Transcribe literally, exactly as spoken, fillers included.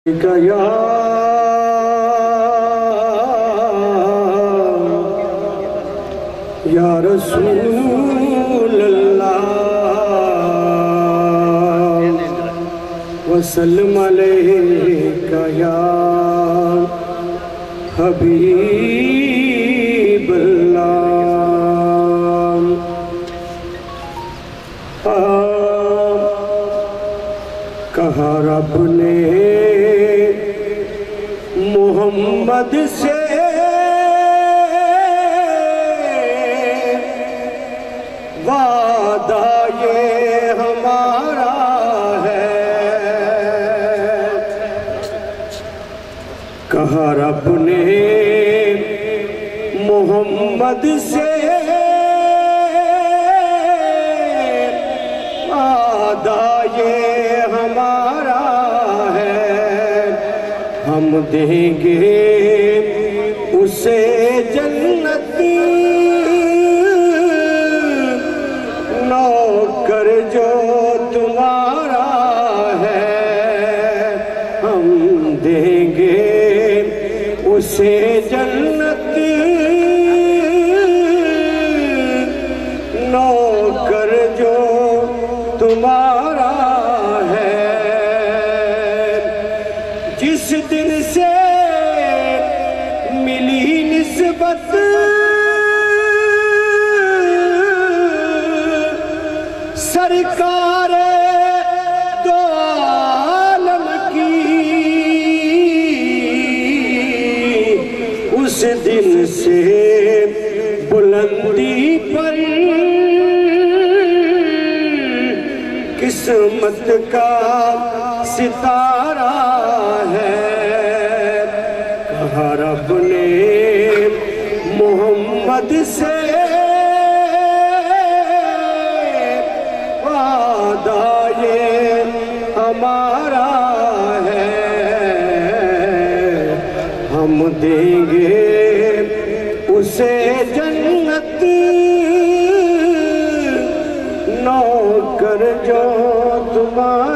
یا یا رسول اللہ وسلم علیک یا حبیب اللہ کہا رب نے محمد سے وعدہ یہ ہمارا ہے، کہا رب نے محمد سے وعدہ یہ ہمارا ہے، ہم دیں گے اسے جنت نوکر جو تمہارا ہے، ہم دیں گے اسے جنت نوکر جو تمہارا ہے۔ جس دن سے ملی نسبت سرکار دو عالم کی، اس دن سے بلندی پر قسمت کا ستارہ ہے، کہا رب نے محمد سے وعدہ یہ ہمارا ہے، ہم دیں گے اسے جنت نوکر جو تمہارا